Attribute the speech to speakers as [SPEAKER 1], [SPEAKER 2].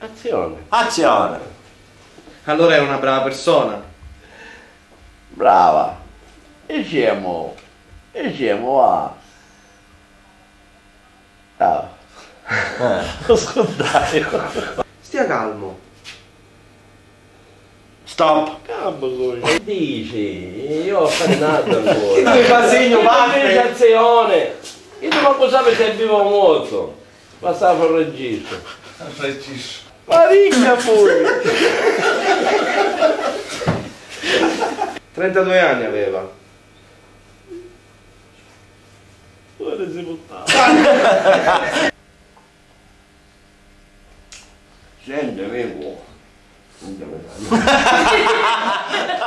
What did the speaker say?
[SPEAKER 1] Azione.
[SPEAKER 2] Azione.
[SPEAKER 3] Allora è una brava persona.
[SPEAKER 1] Brava. E siamo a... Lo scontario.
[SPEAKER 3] Stia calmo.
[SPEAKER 2] Stop.
[SPEAKER 1] Che dici? Io ho frenato ancora.
[SPEAKER 2] Mi fa segno, parte.
[SPEAKER 1] Azione. Io non manco sapevo se è vivo o morto. Bastava fare il registro. Mariglia pure.
[SPEAKER 3] 32 anni aveva.
[SPEAKER 1] Ora si buttava. Senti, vengo. Non te lo